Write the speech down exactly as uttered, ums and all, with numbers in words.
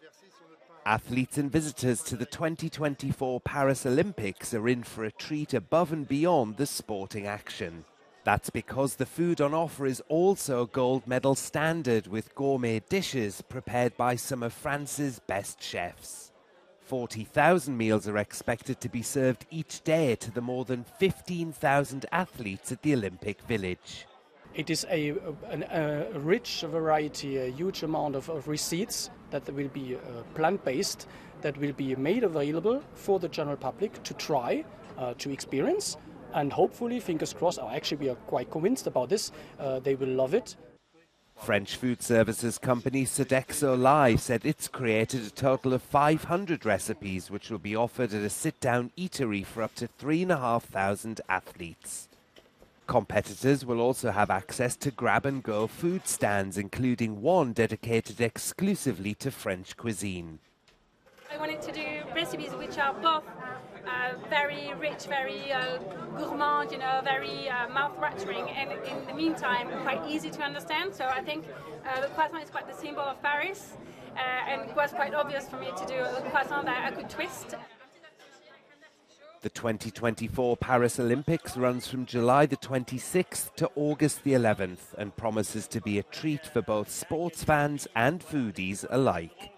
Athletes and visitors to the twenty twenty-four Paris Olympics are in for a treat above and beyond the sporting action. That's because the food on offer is also gold medal standard, with gourmet dishes prepared by some of France's best chefs. forty thousand meals are expected to be served each day to the more than fifteen thousand athletes at the Olympic Village. It is a, a, a rich variety, a huge amount of, of receipts that will be uh, plant-based, that will be made available for the general public to try, uh, to experience, and hopefully, fingers crossed, or actually we are quite convinced about this, uh, they will love it. French food services company Sodexo Live said it's created a total of five hundred recipes which will be offered at a sit-down eatery for up to three thousand five hundred athletes. Competitors will also have access to grab-and-go food stands, including one dedicated exclusively to French cuisine. I wanted to do recipes which are both uh, very rich, very uh, gourmand, you know, very uh, mouth-watering, and in the meantime quite easy to understand. So I think uh, the croissant is quite the symbol of Paris, uh, and it was quite obvious for me to do a croissant that I could twist. The twenty twenty-four Paris Olympics runs from July the twenty-sixth to August the eleventh and promises to be a treat for both sports fans and foodies alike.